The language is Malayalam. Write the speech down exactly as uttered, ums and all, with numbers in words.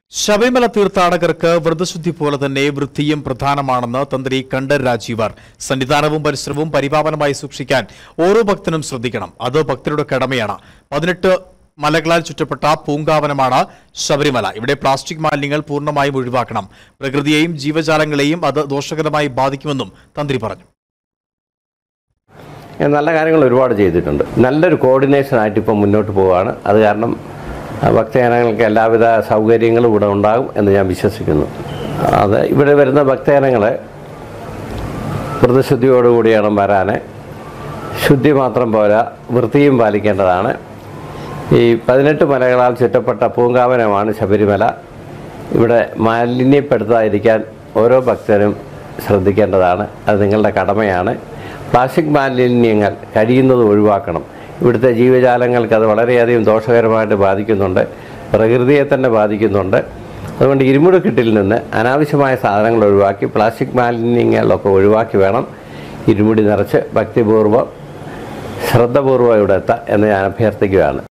ശബരിമല തീർത്ഥാടകർക്ക് വ്രതശുദ്ധി പോലെ തന്നെ വൃത്തിയും പ്രധാനമാണെന്ന് തന്ത്രി കണ്ഠർ രാജീവർ. സന്നിധാനവും പരിസരവും പരിപാവനമായി സൂക്ഷിക്കാൻ ഓരോ ഭക്തനും ശ്രദ്ധിക്കണം. അത് ഭക്തരുടെ കടമയാണ്. പതിനെട്ട് മലകളാൽ ചുറ്റപ്പെട്ട പൂങ്കാവനമാണ് ശബരിമല. ഇവിടെ പ്ലാസ്റ്റിക് മാലിന്യങ്ങൾ പൂർണ്ണമായും ഒഴിവാക്കണം. പ്രകൃതിയെയും ജീവജാലങ്ങളെയും അത് ദോഷകരമായി ബാധിക്കുമെന്നും തന്ത്രി പറഞ്ഞു. നല്ല കാര്യങ്ങൾ ഒരുപാട് ചെയ്തിട്ടുണ്ട്. നല്ലൊരു കോർഡിനേഷൻ ആയിട്ട് ഇപ്പോൾ മുന്നോട്ട് പോവുകയാണ്. അത് കാരണം ഭക്തജനങ്ങൾക്ക് എല്ലാവിധ സൗകര്യങ്ങളും ഇവിടെ ഉണ്ടാകും എന്ന് ഞാൻ വിശ്വസിക്കുന്നു. അത് ഇവിടെ വരുന്ന ഭക്തജനങ്ങളെ വ്രതശുദ്ധിയോടുകൂടിയാണ് വരാൻ. ശുദ്ധി മാത്രം പോരാ, വൃത്തിയും പാലിക്കേണ്ടതാണ്. ഈ പതിനെട്ട് മലകളാൽ ചുറ്റപ്പെട്ട പൂങ്കാവനമാണ് ശബരിമല. ഇവിടെ മാലിന്യപ്പെടുത്താതിരിക്കാൻ ഓരോ ഭക്തരും ശ്രദ്ധിക്കേണ്ടതാണ്. അത് നിങ്ങളുടെ കടമയാണ്. പ്ലാസ്റ്റിക് മാലിന്യങ്ങൾ കഴിയുന്നത് ഒഴിവാക്കണം. ഇവിടുത്തെ ജീവജാലങ്ങൾക്ക് അത് വളരെയധികം ദോഷകരമായിട്ട് ബാധിക്കുന്നുണ്ട്. പ്രകൃതിയെ തന്നെ ബാധിക്കുന്നുണ്ട്. അതുകൊണ്ട് ഇരുമുടിക്കെട്ടിൽ നിന്ന് അനാവശ്യമായ സാധനങ്ങൾ ഒഴിവാക്കി പ്ലാസ്റ്റിക് മാലിന്യങ്ങളൊക്കെ ഒഴിവാക്കി വേണം ഇരുമുടി നിറച്ച് ഭക്തിപൂർവ്വം ശ്രദ്ധപൂർവ്വം ഇവിടെ എത്താം എന്ന് ഞാൻ അഭ്യർത്ഥിക്കുകയാണ്.